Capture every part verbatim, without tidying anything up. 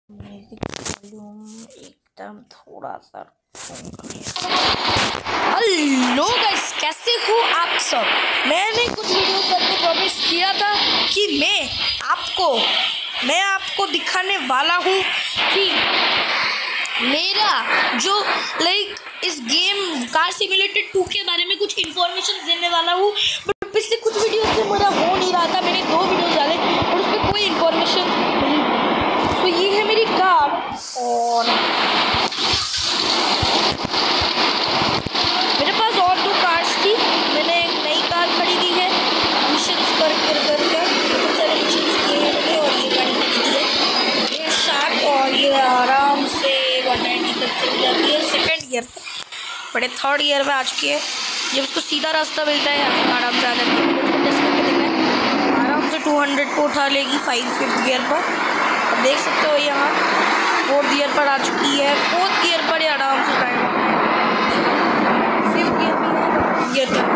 Music volume एकदम थोड़ा सा। हेलो गाइस, कैसे हो आप सब। मैंने कुछ वीडियो करके प्रॉमिस किया था कि मैं आपको मैं आपको दिखाने वाला हूँ कि मेरा जो लाइक इस गेम कार सिम्युलेटर टू के बारे में कुछ इन्फॉर्मेशन देने वाला हूँ। बट पिछले कुछ वीडियो से मेरा हो नहीं रहा था। मैंने दो वीडियो डाले और उसमें कोई इन्फॉर्मेशन नहीं। तो ये है मेरी कार और मेरे पास और दो कार्स थी। मैंने एक नई कार खरीदी है, मिशंस कर कर कर कर बहुत सारे मिशंस किए हैं मैंने और ये गाड़ी खरीदी है ये शार्क और ये आराम से वन नाइन्टी तक चली जाती है सेकेंड ईयर तक। बड़े थर्ड ईयर में आ चुकी है। जब उसको सीधा रास्ता मिलता है आराम से आ जाती है। मैंने उसको टेस्ट करके देखा है, आराम से टू हंड्रेड को उठा लेगी फाइव फिफ्थ गियर पर। अब देख सकते हो यहाँ फोर्थ गियर पर आ चुकी है। फोर्थ गियर पर ये आराम से टाइम फिफ्थ गियर भी है गियर पर।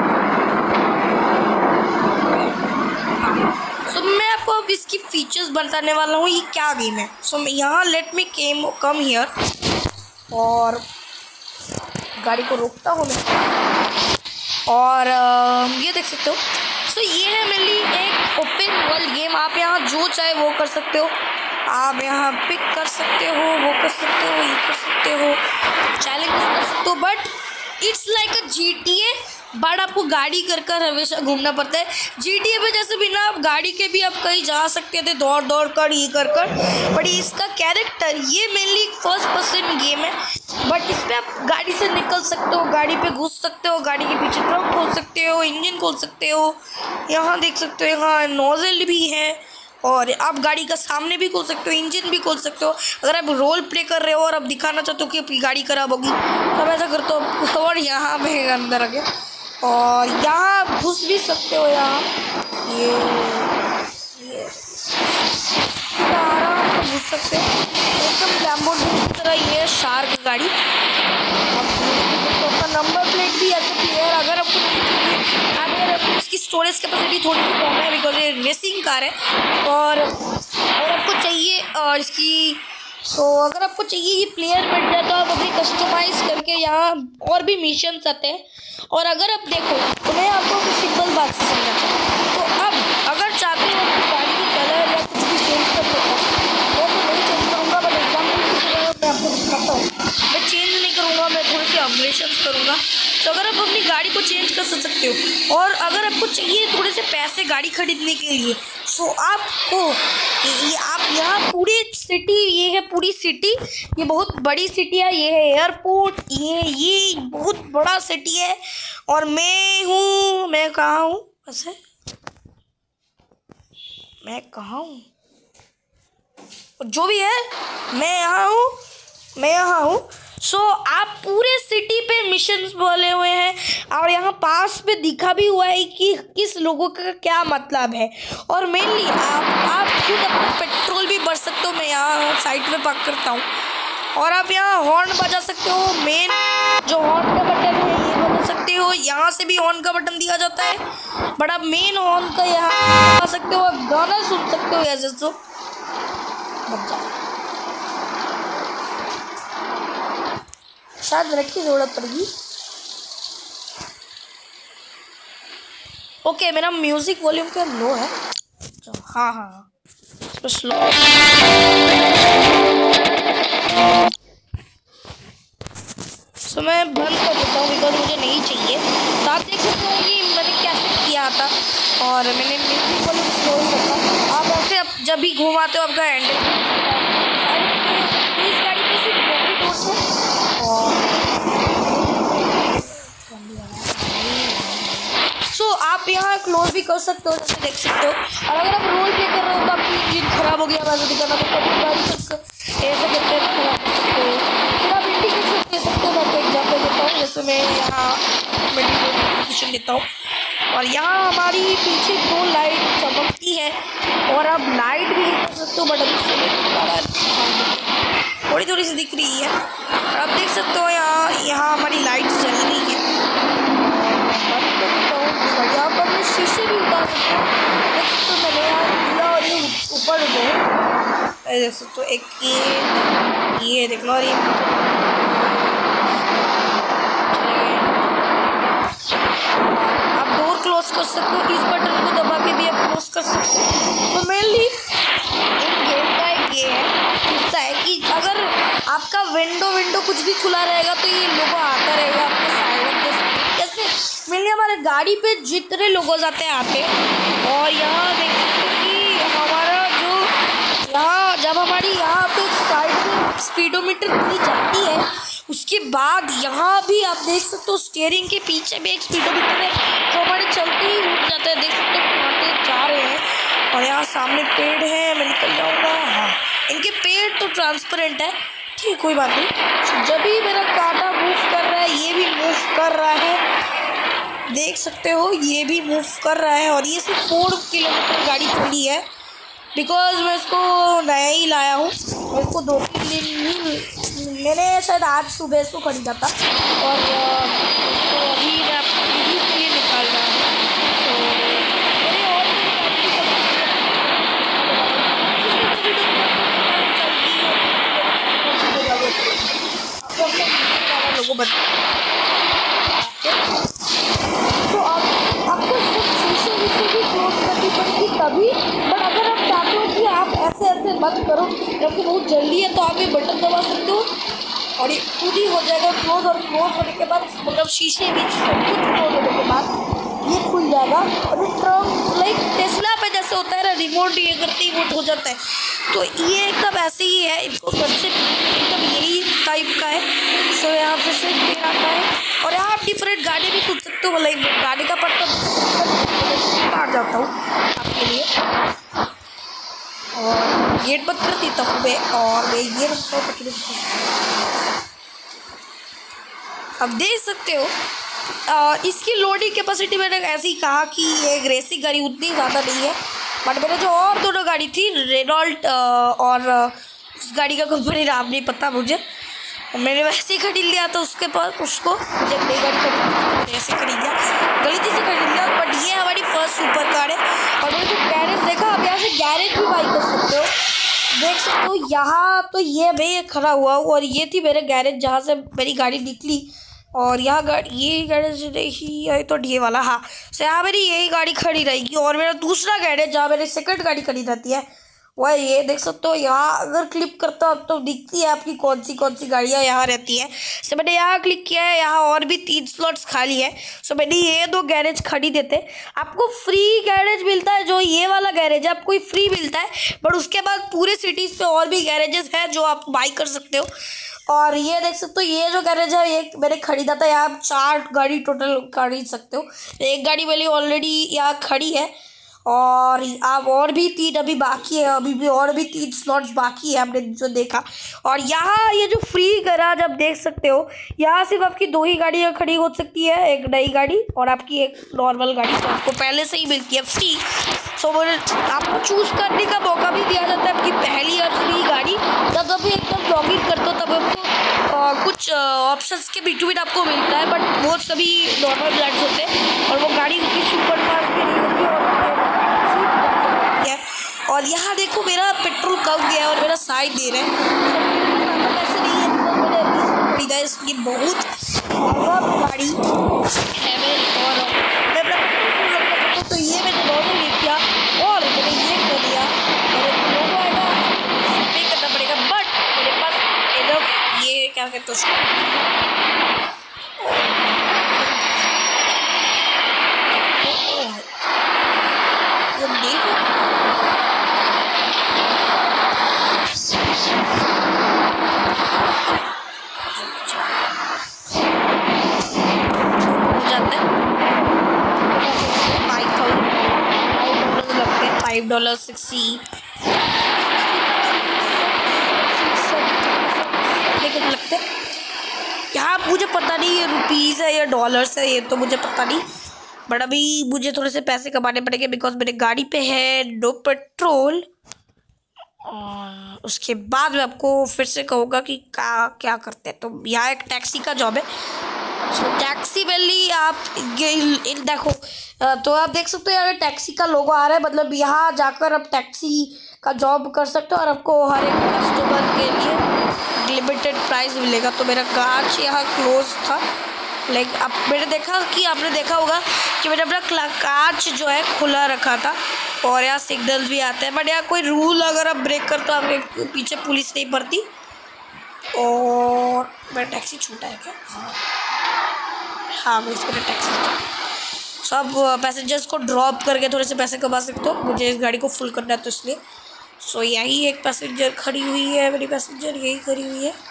सो मैं आपको अब इसकी फीचर्स बताने वाला हूँ ये क्या गेम है। सो so, यहाँ let me came come here और गाड़ी को रोकता हूँ मैं और uh, ये देख सकते हो। सो so, ये है मेरे लिए एक ओपन वर्ल्ड गेम। आप यहाँ जो चाहे वो कर सकते हो। आप यहाँ पिक कर सकते हो, वो कर सकते हो, ये कर सकते हो, चैलेंज कर सकते हो। But it's like a G T A but आपको गाड़ी कर कर हमेशा घूमना पड़ता है। जी टी ए पे जैसे बिना आप गाड़ी के भी आप कहीं जा सकते थे दौड़ दौड़ कर ये कर कर। बट इसका कैरेक्टर ये मेनली फर्स्ट पर्सन गेम है। बट इस पर आप गाड़ी से निकल सकते हो, गाड़ी पे घुस सकते हो, गाड़ी के पीछे ट्रंक खोल सकते हो, इंजन खोल सकते हो। यहाँ देख सकते हो यहाँ नोजल भी है और आप गाड़ी का सामने भी खोल सकते हो, इंजन भी खोल सकते हो। अगर आप रोल प्ले कर रहे हो और आप दिखाना चाहते हो कि आपकी गाड़ी खराब होगी तब ऐसा करते हो। और यहाँ पे अंदर आ गया और यहाँ आप घुस भी सकते हो। यहाँ ये ये आराम से घुस सकते हो एकदम लैम्बोर्गिनी की तरह। ये शार्क गाड़ी तो आपका नंबर प्लेट भी ऐसे क्लियर। अगर आपको अगर इसकी स्टोरेज कैपेसिटी थोड़ी सी कम है बिकॉज ये रेसिंग कार है। और अगर आपको चाहिए और इसकी सो so, अगर आपको चाहिए ये प्लेयर मिल जाए तो आप अपनी कस्टमाइज़ करके यहाँ और भी मिशंस आते हैं। और अगर आप देखो तो मैं आपको सिंपल बात से समझाता हूँ। तो अब अगर चाहते हो अपनी गाड़ी की कलर या कुछ भी चेंज कर सकते हो वो तो नहीं चेंज करूँगा। बट एग्जाम्पल मैं आपको दिखाता हूँ। मैं चेंज नहीं करूँगा, मैं थोड़ी सी अपग्रेशन करूँगा। तो अगर आप अपनी गाड़ी को चेंज कर सकते हो और अगर आपको चाहिए थोड़े से पैसे गाड़ी खरीदने के लिए सो आपको ये आप यहाँ पूरी सिटी ये है पूरी सिटी ये बहुत बड़ी सिटी है। ये है एयरपोर्ट, ये ये बहुत बड़ा सिटी है। और मैं हूँ मैं कहाँ हूँ वैसे मैं कहाँ हूँ जो भी है मैं यहाँ हूँ मैं यहाँ हूँ सो so, आप पूरे सिटी पे मिशंस बोले हुए हैं और यहाँ पास पे दिखा भी हुआ है कि किस लोगों का क्या मतलब है। और मेनली आप आप खुद अपना पेट्रोल भी भर सकते हो। मैं यहाँ साइड पे पार्क करता हूँ और आप यहाँ हॉर्न बजा सकते हो। मेन जो हॉर्न का बटन है ये बजा सकते हो। यहाँ से भी हॉर्न का बटन दिया जाता है बट आप मेन हॉर्न का यहाँ बजा सकते हो। आप गाना सुन सकते हो ऐसे तो शायद ब्रेक की ज़रूरत पड़ेगी। ओके मेरा म्यूज़िक वॉल्यूम क्या लो है। हाँ हाँ तो स्लो सो so, मैं बंद कर देता हूँ बिकॉज मुझे नहीं चाहिए। तो आप देख सकते हो कि मैंने कैसे किया था और मैंने म्यूज़िक वॉल्यूम स्लो ही रखा। आप ऐसे अब जब भी घुमाते हो आपका हैंडल इस गाड़ी पे सिर्फ बहुत दूर से सो so, आप यहाँ क्लोज भी कर सकते हो जैसे देख सकते हो। और अगर आप रोल प्ले कर रहे हो तो आपकी इंजन खराब हो गया वैसे दिखाना तो गाड़ी तक ऐसे करते हैं खराब कर सकते हो। फिर आप इंडिकेशन दे सकते हो। मैं आपको एग्जाम्पल देता हूँ जैसे मैं यहाँ इंडिकेशन देता हूँ और यहाँ हमारी पीछे दो लाइट चमकती है और आप लाइट भी कर सकते हो। बट अभी थोड़ी थोड़ी सी दिख रही है और आप देख सकते हो यहाँ यहाँ हमारी लाइट जल रही है। यहाँ पर मैं शीशे भी उतार सकता हूँ। देख सकते हो मैंने यहाँ किया और ये ऊपर गए देख सकते हो एक ये ये देख लो। और ये आप डोर क्लोज कर सकते हो, इस बटन को दबा के भी आप क्लोज कर सकते हो। तो मेनली गेम का एक ये है हिस्सा है कि अगर आपका विंडो विंडो कुछ भी खुला रहेगा तो ये लोगो आता रहेगा आपके साइड में। जैसे मेनली हमारे गाड़ी पे जितने लोगो जाते हैं आते हैं। और यहाँ देख सकते हो कि हमारा जो यहाँ जब हमारी यहाँ पे साइड में स्पीडोमीटर दी जाती है उसके बाद यहाँ भी आप देख सकते हो स्टीयरिंग के पीछे भी एक स्पीडोमीटर है जो हमारे चलते ही रुक जाता है। देख सकते हो कांटे जा रहे हैं और यहाँ सामने पेड़ है, मैं निकल जाऊँगा। हाँ, इनके पेड़ तो ट्रांसपेरेंट है, ठीक कोई बात नहीं। जब भी मेरा कांटा मूव कर रहा है ये भी मूव कर रहा है, देख सकते हो ये भी मूव कर रहा है। और ये सिर्फ फोर किलोमीटर गाड़ी चली है बिकॉज मैं इसको नया ही लाया हूँ। मेरे को दो तीन दिन ही मैंने शायद आज सुबह इसको खरीदा था और इसको अभी मैं आपको रिव्यू के लिए निकाल रहा हूँ। तो मेरे और लोगों बता तो आप आपको सिर्फ शीशे वीशे भी क्लोज करनी पड़ेगी तभी। बट अगर आप चाहते हो कि आप ऐसे ऐसे मत करो जबकि बहुत जल्दी है तो आप ये बटन दबा सकते हो और ये खुद ही हो जाएगा क्लोज। और क्लोज होने के बाद मतलब शीशे भी सब कुछ क्लोज होने के बाद ये खुल जाएगा। और ये ट्रंक लाइक टेस्ला पे जैसे होता है ना, रिमोट ये करते ही वो हो जाता है, तो ये एकदम ऐसे ही है। इनको कंसेप्ट एकदम यही टाइप का है। सो यहाँ पे से पेड़ आता है और यहाँ आप डिफरेंट गाड़ी भी पूछ सकते हो। लाइक गाड़ी का पट्टा काट जाता हूँ आपके लिए और गेट बंद कर देता हूँ मैं। और मैं ये रखता हूँ तकरीबन। अब देख सकते हो आ, इसकी लोडिंग कैपेसिटी मैंने ऐसे ही कहा कि ये रेसिंग गाड़ी उतनी ज़्यादा नहीं है। बट मेरे जो और दोनों गाड़ी थी रेनॉल्ट और उस गाड़ी का कंपनी नाम नहीं पता मुझे, मैंने वैसे ही खरीद लिया था उसके पास उसको जब नई गाड़ी खरीदी ऐसे खरीद लिया, गलती से खरीद लिया। बट ये हमारी फर्स्ट सुपर कार है। और मैंने जो गैरेज देखा, आप यहाँ से गैरेज भी बाई कर सकते हो। देख सकते हो यहाँ तो ये मैं खड़ा हुआ हूँ और ये थी मेरे गैरेज जहाँ से मेरी गाड़ी निकली। और यहाँ गाड़ी ये गैरेज देखी तो ये वाला, हाँ। सो यहाँ मेरी यही गाड़ी खड़ी रहेगी। और मेरा दूसरा गैरेज जहाँ मेरी सेकंड गाड़ी खड़ी रहती है वह ये देख सकते हो। यहाँ अगर क्लिक करता हूँ तो दिखती है आपकी कौन सी कौन सी गाड़ियाँ यहाँ रहती है। सो मैंने यहाँ क्लिक किया है, यहाँ और भी तीन स्लॉट्स खाली है। सो मैंने ये दो गैरेज खड़ी देते, आपको फ्री गैरेज मिलता है। जो ये वाला गैरेज है आपको फ्री मिलता है, बट उसके बाद पूरे सिटीज़ पे और भी गैरेजेस हैं जो आप बाई कर सकते हो। और ये देख सकते हो ये जो गैरेज है ये मैंने खरीदा था। यहाँ आप चार गाड़ी टोटल खरीद सकते हो। एक गाड़ी मेरी ऑलरेडी यहाँ खड़ी है और आप और भी तीन अभी बाकी है, अभी भी और भी तीन स्लॉट्स बाकी है आपने जो देखा। और यहाँ ये जो फ्री गैराज आप देख सकते हो, यहाँ सिर्फ आपकी दो ही गाड़ियाँ खड़ी हो सकती है, एक नई गाड़ी और आपकी एक नॉर्मल गाड़ी। तो आपको पहले से ही मिलती है फ्री। सो आपको चूज़ करने का मौका भी दिया जाता है आपकी पहली और फ्री गाड़ी। जब अभी एकदम लॉगिन करते हो तब आपको आ, कुछ ऑप्शंस के बिटवीन आपको मिलता है, बट वो सभी नॉर्मल ब्रांड्स होते हैं और वो गाड़ी उतनी सुपर फास्ट भी नहीं होती और और यहाँ देखो मेरा पेट्रोल कम गया और मेरा साइड दे रहा है। पैसे नहीं है बिकॉज मैंने अभी इसको खरीदा है। ये बहुत महंगा गाड़ी है मेरी। और मैं अपना पेट्रोल करता हूँ तो ये मैंने नॉर्मल ले किया और मैंने ये कर दिया। मेरे लोगों आएगा पे करना पड़ेगा, बट मेरे पास इनफ ये क्या कहते हो फाइव डॉलर सिक्सटी लगते हैं यहाँ। मुझे पता नहीं ये रुपीज़ है या डॉलर्स है, ये तो मुझे पता नहीं। बट अभी मुझे थोड़े से पैसे कमाने पड़ेंगे बिकॉज मेरे गाड़ी पे है नो पेट्रोल। और उसके बाद मैं आपको फिर से कहूँगा कि क्या क्या करते हैं। तो यहाँ एक टैक्सी का जॉब है। सो टैक्सी वैली आप देखो तो आप देख सकते हो यहाँ टैक्सी का लोगो आ रहा है, मतलब यहाँ जाकर आप टैक्सी का जॉब कर सकते हो और आपको हर एक कस्टमर के लिए लिमिटेड प्राइस मिलेगा। तो मेरा कांच यहाँ क्लोज था, लाइक आप मैंने देखा कि आपने देखा होगा कि मैंने अपना कांच जो है खुला रखा था और यहाँ सिग्नल भी आते हैं, बट यहाँ कोई रूल अगर आप ब्रेक कर तो आपके पीछे पुलिस नहीं पड़ती। और मेरा टैक्सी छूटा है क्या? हाँ हाँ मेरा टैक्सी। सब पैसेंजर्स को ड्रॉप करके थोड़े से पैसे कमा सकते हो, मुझे इस गाड़ी को फुल करना है तो इसलिए। सो यही एक पैसेंजर खड़ी हुई है, मेरी पैसेंजर यही खड़ी हुई है।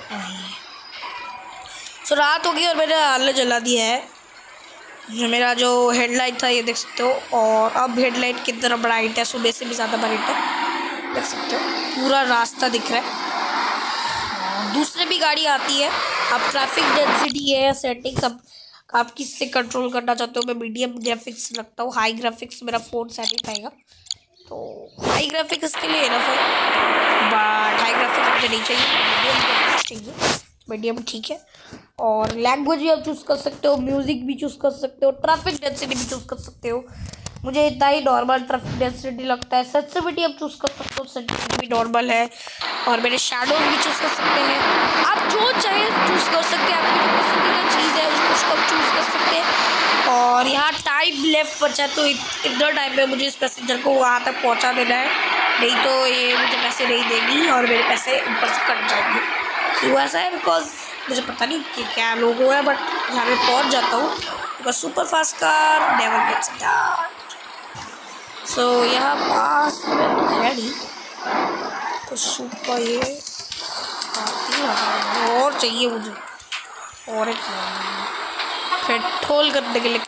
सो रात हो गई और मैंने आले जला दिया है। मेरा जो हेडलाइट था ये देख सकते हो, और अब हेडलाइट कितना ब्राइट है, सुबह से भी ज़्यादा ब्राइट है, देख सकते हो पूरा रास्ता दिख रहा है। दूसरे भी गाड़ी आती है, आप ट्रैफिक डेंसिटी है सेटिंग सब आप किससे कंट्रोल करना चाहते हो। मैं मीडियम ग्राफिक्स रखता हूँ, हाई ग्राफिक्स मेरा फ़ोन से नहीं पाएगा, तो हाई ग्राफिक्स के लिए इनफ है, बट हाई ग्राफिक्स मुझे नहीं चाहिए, मीडियम ग्राफिक्स चाहिए। मीडियम ठीक है। और लैंग्वेज भी आप चूज़ कर सकते हो, म्यूज़िक भी चूज़ कर सकते हो, ट्रैफिक डेंसिटी भी चूज़ कर सकते हो। मुझे इतना ही नॉर्मल ट्रैफिक डेंसिटी लगता है। सेंसिटिविटी आप चूज़ कर सकते हो, सेंसिटिविटी भी नॉर्मल है। और मेरे शैडोज भी चूज़ कर सकते हैं, आप जो चाहे चूज़ कर सकते हैं, आपकी जो पसंदीदा चीज़ है उसको आप चूज़ कर सकते हैं। और यहाँ टाइम लेफ्ट बचा है, तो इतना टाइम में मुझे इस पैसेंजर को वहाँ तक पहुँचा देना है, नहीं तो ये मुझे पैसे नहीं देगी और मेरे पैसे ऊपर से कट जाएंगे। क्यों ऐसा है? बिकॉज मुझे पता नहीं कि क्या लोग हुआ है, बट यहाँ पे पहुँच जाता हूँ because super fast car never gets start. So यहाँ पास में तो है नहीं, तो सुपर ये आती है और चाहिए मुझे, और एक पेट्रोल करने के लिए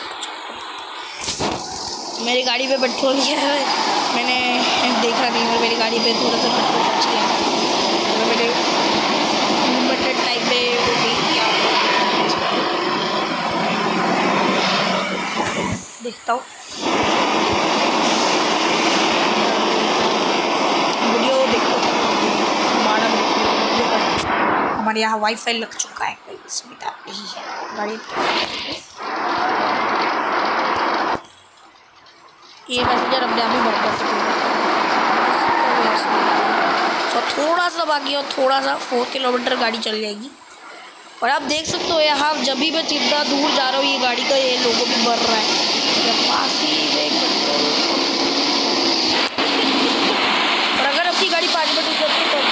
मेरी गाड़ी पे पेट्रोल किया है, मैंने देखा नहीं, और मेरी गाड़ी पे थोड़ा सा पेट्रोल बच गया, तो मैंने लिमिटेड टाइम पे वो नहीं किया। देखता हूँ वीडियो, देखता हूँ हमारा हमारे यहाँ वाईफाई लग चुका है, कोई सुविधा नहीं है गाड़ी पे। ये पैसेंजर अपने आप ही बढ़ जाते तो थोड़ा सा बाकी और थोड़ा सा फोर किलोमीटर गाड़ी चल जाएगी। और आप देख सकते हो यहाँ जब भी मैं जितना दूर जा रहा हूँ ये गाड़ी का ये लोगो भी बढ़ रहा है। पास ही में और अगर अपनी गाड़ी पाँच मिनट रुक जाती है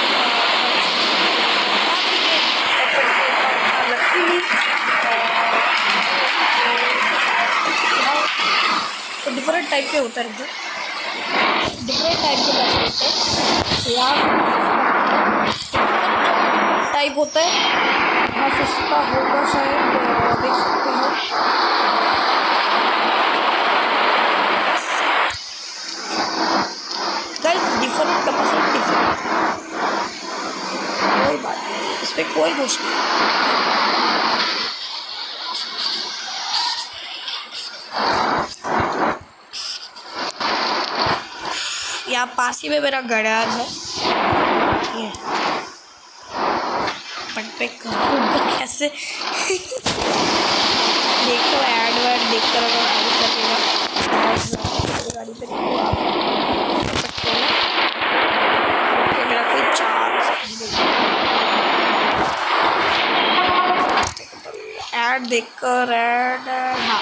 तो डिफरेंट टाइप के होता है, डिफरेंट टाइप के पैसे होते हैं। यहाँ टाइप होता है, यहाँ सस्ता होगा शायद, देख सकते हैं। गाइस डिफरेंट कैपेसिटी डिफरेंट, कोई बात नहीं, इस पर कोई मुश्किल नहीं। यहाँ पास ही में मेरा गैराज है, ये बट पे कैसे देखो ऐड वर्ड देख कर अगर हो सकेगा गाड़ी पे तो मेरा कोई चांस नहीं। ऐड देखकर ऐड हाँ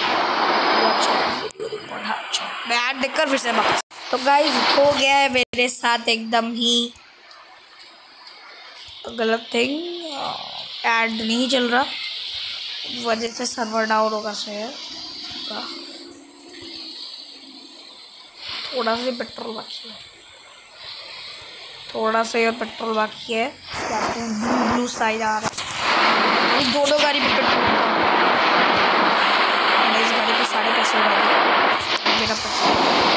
मैं ऐड देखकर फिर से वापस। तो गाइस हो गया है मेरे साथ एकदम ही गलत थिंग, ऐड नहीं चल रहा, वजह से सर्वर डाउन होगा शायद। थोड़ा सा पेट्रोल बाकी है, थोड़ा सा और पेट्रोल बाकी है। ब्लू ब्लू साइड आ रहा है, दोनों गाड़ी पे पेट्रोल, इस गाड़ी के साढ़े पैसे उड़ा दिए मेरा पेट्रोल।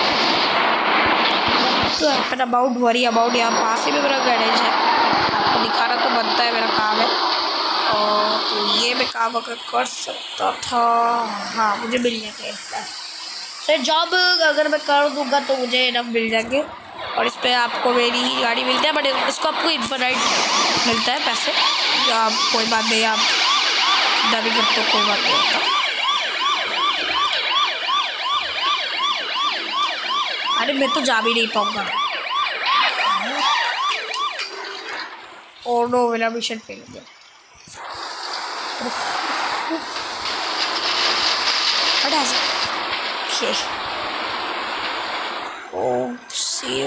अबाउट वरी अबाउट यहाँ पास ही में मेरा गैरेज है, आपको दिखाना तो बनता है, मेरा काम है। और तो ये मैं काम अगर कर सकता था, हाँ मुझे मिल जाएगा सर जॉब, अगर मैं कर दूँगा तो मुझे इनफ मिल जाएंगे। और इस पर आपको मेरी ही गाड़ी मिलती है, बट इसको आपको इन्फिनाइट मिलता है पैसे, या आप कोई बात नहीं, आप सीधा भी करते हो कोई बात नहीं होता। अरे मैं तो जा भी नहीं पाऊँगा। और नो, मेरा मिशन फेल हो गया। ओके, ओह सी,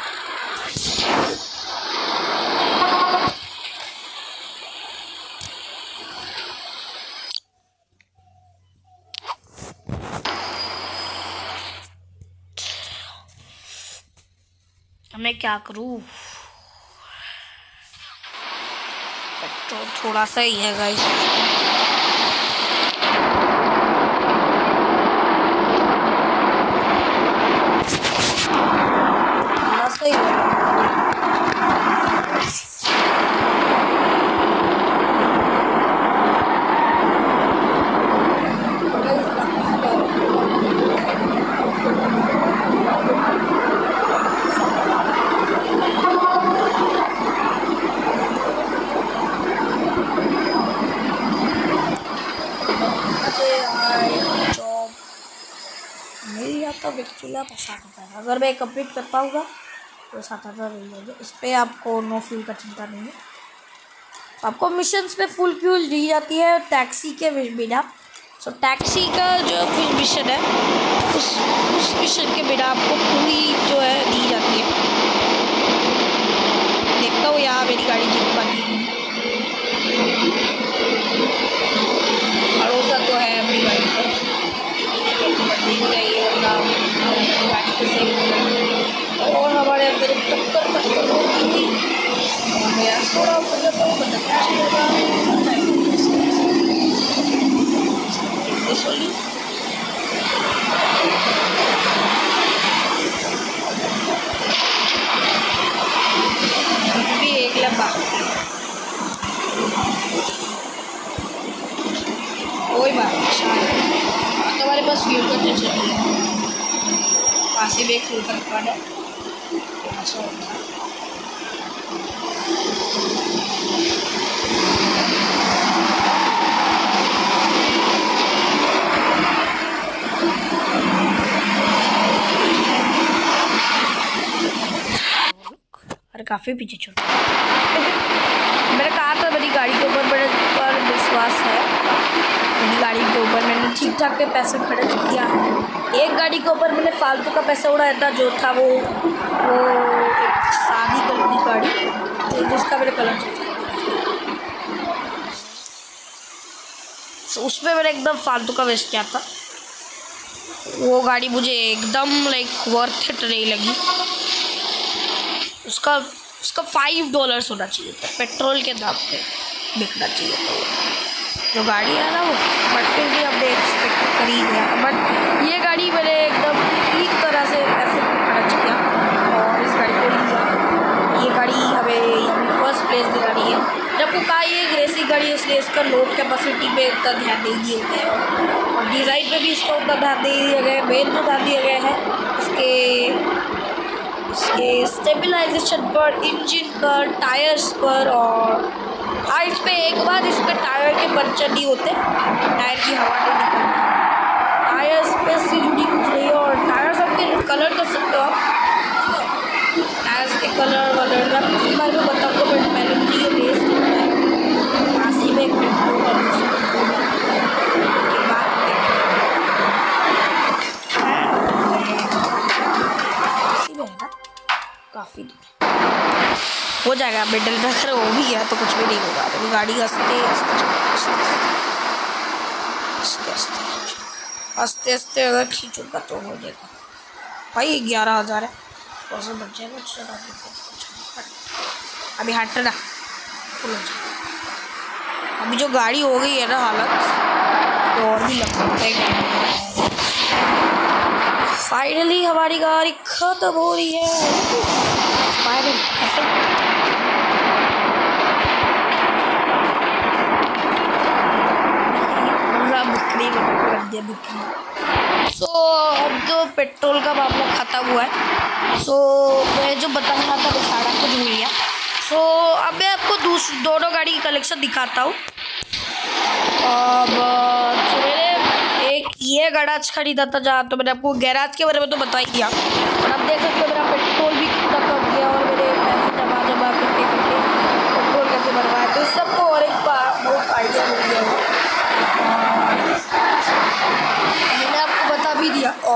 मैं क्या करूं? पेट्रोल थोड़ा सा ही है गाइस। थोड़ा सा ही है। विक्टिला सात हज़ार अगर मैं कंप्लीट कर पाऊँगा तो सात हज़ार मिल जाएंगे। इस पर आपको नो फ्यूल का चिंता नहीं है। आपको मिशंस पे फुल फ्यूल दी जाती है टैक्सी के बिना। सो टैक्सी का जो मिशन है उस उस मिशन के बिना आपको पूरी जो है दी जाती है। देखता हूँ यहाँ मेरी गाड़ी जीत पाती है। भरोसा तो है अपनी गाड़ी पर, चाहिए गाड़ी को सही। और हमारे अंदर टक्कर टक्कर होती थी और मैं थोड़ा हो जाता हूँ भी एक लंबा कोई बात नहीं। हमारे पास फ्यूल का टेंशन नहीं है। पास ही में एक फ्यूल का दुकान है, ऐसा होता है। अरे काफ़ी पीछे छोड़ मेरा कहा था मेरी गाड़ी के ऊपर मेरे पर विश्वास है। मेरी गाड़ी के ऊपर मैंने ठीक ठाक के पैसे खर्च किया। एक गाड़ी के ऊपर मैंने फालतू का पैसा उड़ाया था जो था वो वो एक सादी कलर की गाड़ी तो जिसका मैंने कलर चेंज कर दिया। तो उसमें मैंने एकदम फालतू का वेस्ट किया था। वो गाड़ी मुझे एकदम लाइक वर्थ इट नहीं लगी। उसका उसका फाइव डॉलर्स होना चाहिए था, पेट्रोल के दाम पे बिकना चाहिए था जो गाड़ी है ना वो। बट फिर भी हमने एक्सपेक्ट कर ही लिया। बट ये गाड़ी मैंने एकदम ठीक तरह से पैसे खर्च किया और इस गाड़ी को लिया। ये गाड़ी हमें हमें फर्स्ट प्लेस दिलानी है। जब वो कहा ये एक रेसिंग गाड़ी है इसलिए इसका लोड कैपेसिटी पे उतना ध्यान नहीं दिए गए और डिज़ाइन पे भी इसका उतना ध्यान नहीं दिया गया। मेन तो ध्यान दिया गया है इसके इसके स्टेबलाइजेशन पर, इंजन पर, टायर्स पर। और हाँ, इस पर एक बार इस पर टायर के पंचर नहीं होते, टायर की हवा नहीं निकलती। टायर्स पे से जुड़ी कुछ नहीं है और टायर्स आपके कलर कर सकते हो आप। टायर्स के कलर वलर मैं उसके बारे में बताऊँगा बट पहले मुझे ये रेस करना है। काशी में एक पेट्रोल काफ़ी हो जाएगा। मिडल में अगर वो भी गया तो कुछ भी नहीं होगा। मेरी गाड़ी हंसते हंसते हंसते अगर खींचूंगा तो हो जाएगा भाई। ग्यारह हज़ार है और सब बच जाएगा कुछ अभी हटना फुल हो जाएगा। अभी जो गाड़ी हो गई है ना हालत तो और भी लग सकता है। फाइनली हमारी गाड़ी खत्म हो रही है। फाइनली पूरा बिक्री कर दिया बिक्री। सो अब जो पेट्रोल का मामला खत्म हुआ है। सो मैं जो बता रहा था वो सारा कुछ भूल गया। सो अब मैं आपको दूस दोनों गाड़ी की कलेक्शन दिखाता हूँ। अब एक ये गैराज खरीदा था जहाँ तो मैंने आपको गैराज के बारे में तो बता ही दिया। और आप देख सकते हो मेरा पेट्रोल भी कितना कम गया और मेरे पैसे जमा जमा करके करके पेट्रोल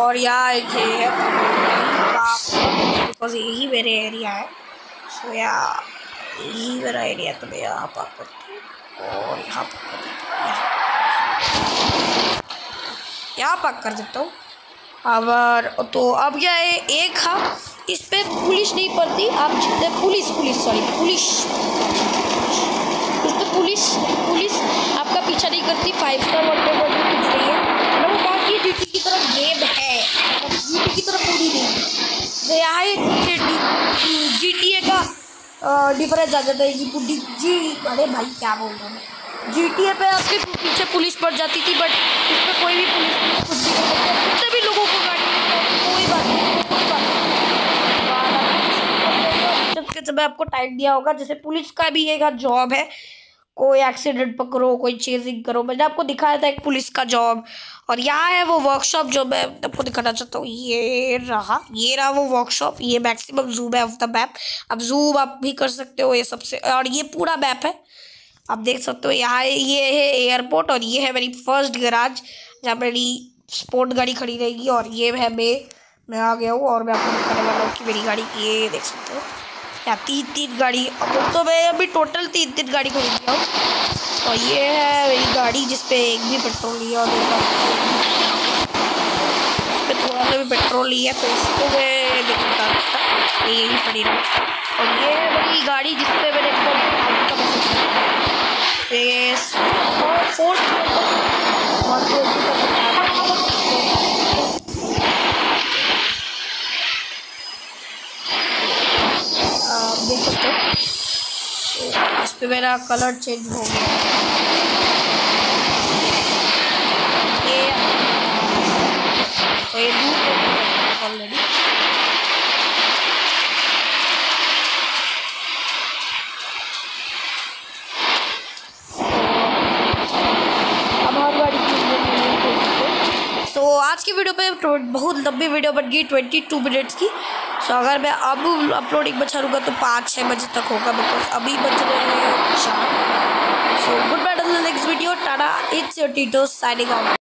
और यहाँ एक है बिकॉज यही मेरे एरिया है। सो या यही मेरा एरिया, तो मैं यहाँ पार्क करती हूँ और यहाँ पार्क कर देता हूँ, यहाँ पार्क कर देता हूँ। अब तो अब क्या है, एक हाँ इस पे पुलिस नहीं पड़ती, आप जितने पुलिस पुलिस सॉरी पुलिस इस पे पुलिस पुलिस आपका पीछा नहीं करती। फाइव स्टार वन पे कुछ नहीं है, मतलब वो बाकी जीटी की तरफ गेम है, जीटी की तरफ पूरी नहीं। तो यहाँ जी टी ए का डिफरेंस आ जाता है कि पुडी जी अरे भाई क्या बोल रहा हूँ, जी टी ए पे आपके पीछे पुलिस पड़ जाती थी, बट इस पर कोई भी पुलिस पुलिस कुछ नहीं कर सकता, कितने भी लोगों को गाड़ी कोई बात नहीं, कोई बात नहीं। के समय आपको टाइम दिया होगा, जैसे पुलिस का भी एक जॉब है, कोई एक्सीडेंट पकड़ो, कोई चेजिंग करो। मैंने आपको दिखाया था एक पुलिस का जॉब, और यहाँ है वो वर्कशॉप जो मैं आपको दिखाना चाहता हूँ। ये रहा ये रहा वो वर्कशॉप, ये मैक्सिमम जूम है ऑफ द मैप। अब जूम आप भी कर सकते हो ये सबसे, और ये पूरा मैप है आप देख सकते हो। यहाँ ये है एयरपोर्ट, और ये है मेरी फर्स्ट गैराज जहाँ मेरी स्पोर्ट गाड़ी खड़ी रहेगी, और ये है मैं मैं आ गया हूँ, और मैं आपको दिखाने वाला हूँ कि मेरी गाड़ी ये देख सकते हो या तीन तीन गाड़ी, अब तो मैं अभी टोटल तीन तीन गाड़ी खरीद लिया हूँ। और ये है मेरी गाड़ी जिसपे एक भी पेट्रोल नहीं है, और इस पर थोड़ा सा भी पेट्रोल नहीं है, तो इसको मैं देखता ये यही पड़ी रही। और ये है मेरी गाड़ी जिसपे मैंने फोर्थ देख सकते हो, इस पे मेरा कलर चेंज हो गया। ये तो ये ऑलरेडी अब हर गाड़ी की। सो आज की वीडियो पे बहुत लंबी वीडियो बन गई, ट्वेंटी टू मिनट्स की। सो so, अगर मैं अब अपलोडिंग बचा लूँगा तो पाँच छः बजे तक होगा, बिकॉज अभी बज रहे हैं शाम। So good bye, next video, tata, it's your Tito signing of.